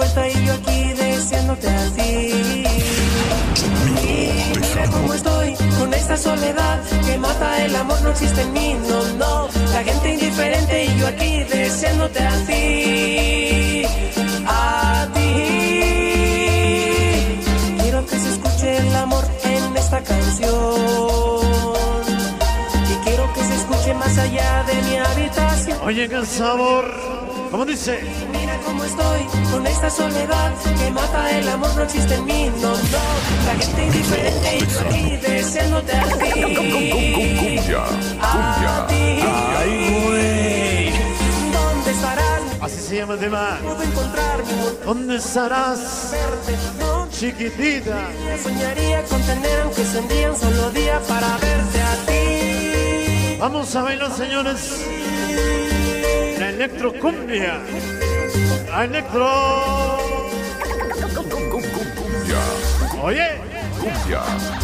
vuelta y yo aquí deseándote a ti. Y mira cómo estoy con esta soledad que mata el amor, no existe en mí, no, no. La gente indiferente y yo aquí deseándote a ti. A ti. Quiero que se escuche el amor en esta canción. Y quiero que se escuche más allá de mi habitación. Oye, qué sabor. ¿Cómo dice? Mira cómo estoy con esta soledad que mata el amor, no existe en mí, no, no. La gente indiferente y yo aquí deseándote a ti. Cumbia, A ti. Ay, güey. ¿Dónde estarás? Así se llama el tema. Puedo encontrar mi mundo ¿Dónde estarás, verde. No chiquitita? soñaría con tener aunque sea un día, un solo día para verte a ti. Vamos a bailar, señores. La electrocumbia. La electro. cumbia, Oye, cumbia,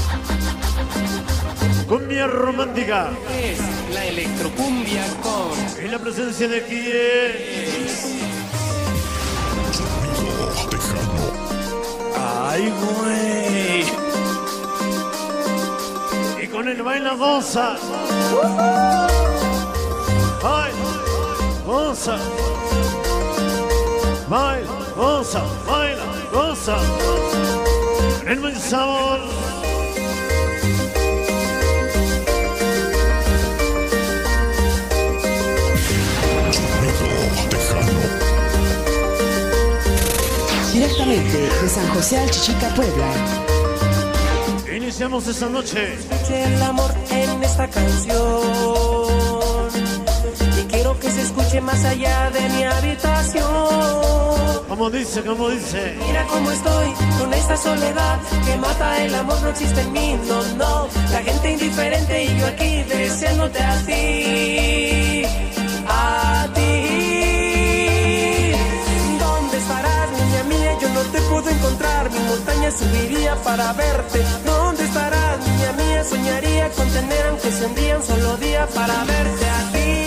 cumbia romántica. Es la electrocumbia con En la presencia de quién. Ay, güey. Y con el baila goza. Ay, goza. Baila, goza, baila, goza. El buen sabor. Directamente de San José Alchichica, Puebla. Iniciamos esta noche. escuche el amor en esta canción. Y quiero que se escuche más allá de mi habitación. Como dice, como dice. Mira cómo estoy con esta soledad que mata el amor, no existe en mí, no, no. La gente indiferente y yo aquí deseándote a ti. A ti. ¿Dónde estarás, niña mía? Yo no te puedo encontrar. Mi montaña subiría para verte. ¿Dónde estarás, niña mía? Soñaría con tener aunque sea un día, un solo día para verte a ti.